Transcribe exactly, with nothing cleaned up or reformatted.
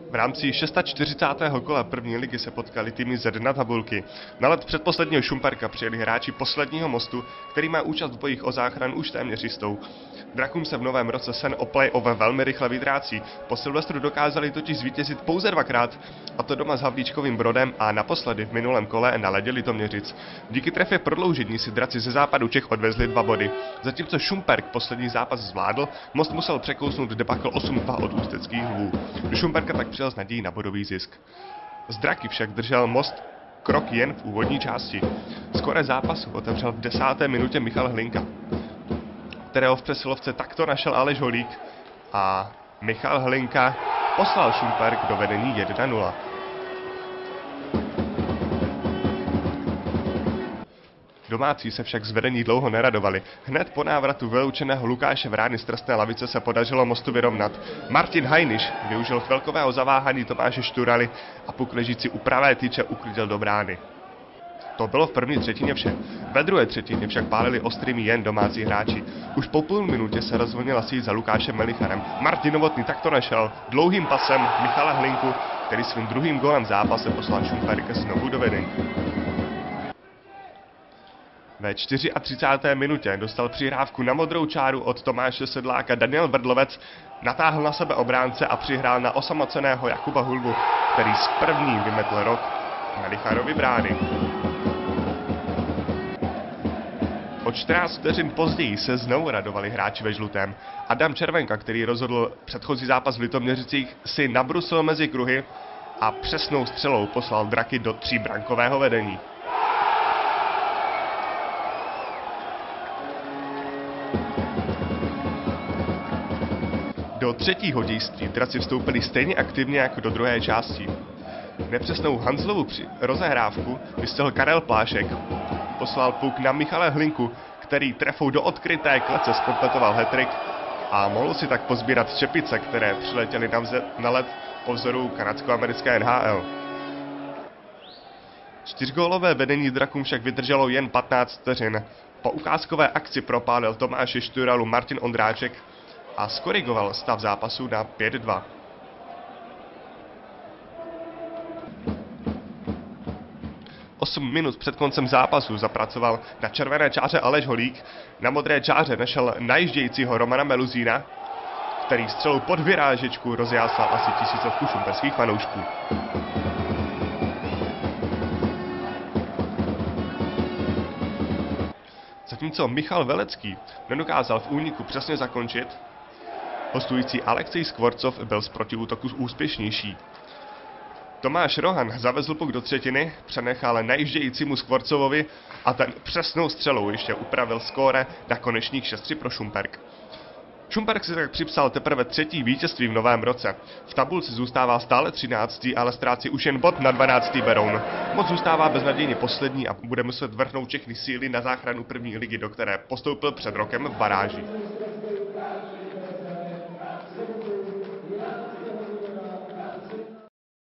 V rámci čtyřicátého šestého kola první ligy se potkali týmy ze dna tabulky. Na let předposledního Šumperka přijeli hráči posledního Mostu, který má účast v bojích o záchranu už téměř jistou. Drakům se v novém roce sen o play-off velmi rychle vytrácí. Po Silvestru dokázali totiž zvítězit pouze dvakrát, a to doma s Havlíčkovým Brodem a naposledy v minulém kole na ledě Litoměřic. Díky trefě prodloužení si draci ze západu Čech odvezli dva body. Zatímco Šumperk poslední zápas zvládl, Most musel překousnout debakl osm dva od ústeckých Lvů. Do Šumperka tak přijel s nadějí na bodový zisk. Z draky však držel Most krok jen v úvodní části. Skóre zápasu otevřel v desáté minutě Michal Hlinka, kterého v přesilovce takto našel Aleš Holík, a Michal Hlinka poslal Šumperk do vedení jedna nula. Domácí se však z vedení dlouho neradovali. Hned po návratu vyloučeného Lukáše Vrány z trestné lavice se podařilo Mostu vyrovnat. Martin Hajniš využil chvilkového zaváhání Tomáše Šturali a puk ležící u pravé tyče uklidil do brány. To bylo v první třetině vše. Ve druhé třetině však pálili ostrými jen domácí hráči. Už po půl minutě se rozvonila síť za Lukášem Melicharem. Martin Novotný takto našel dlouhým pasem Michala Hlinku, který svým druhým gólem v zápase poslal Šumperk znovu do vedení. Ve třicáté čtvrté minutě dostal přihrávku na modrou čáru od Tomáše Sedláka Daniel Brdlovec, natáhl na sebe obránce a přihrál na osamoceného Jakuba Hulbu, který s prvním vymetl rok Melicharovi brány. O čtrnáct vteřin později se znovu radovali hráči ve žlutém. Adam Červenka, který rozhodl předchozí zápas v Litoměřicích, si nabrusil mezi kruhy a přesnou střelou poslal draky do tříbrankového vedení. Do třetího dějství draci vstoupili stejně aktivně jako do druhé části. Nepřesnou Hanzlovu při rozehrávku vystihl Karel Plášek. Poslal puk na Michala Hlinku, který trefou do odkryté klece zkompletoval hat-trick a mohl si tak pozbírat čepice, které přiletěly na, na let po vzoru kanadsko-americké N H L. Čtyřgólové vedení drakům však vydrželo jen patnáct vteřin. Po ukázkové akci propálil Tomáše Šturalu Martin Ondráček a skorigoval stav zápasu na pět dva. osm minut před koncem zápasu zapracoval na červené čáře Aleš Holík, na modré čáře našel najíždějícího Romana Meluzína, který střelou pod vyrážečku rozjásal asi tisícovku šumperských fanoušků. Zatímco Michal Velecký nedokázal v úniku přesně zakončit, hostující Alexej Skvorcov byl z protiútoku úspěšnější. Tomáš Rohan zavezl puk do třetiny, přenechal najíždějícímu Skvorcovovi a ten přesnou střelou ještě upravil skóre na konečných šest tři pro Šumperk. Šumperk si tak připsal teprve třetí vítězství v novém roce. V tabulce zůstává stále třináctý, ale ztrácí už jen bod na dvanáctý Beroun. Most zůstává beznadějně poslední a bude muset vrhnout všechny síly na záchranu první ligy, do které postoupil před rokem v baráži.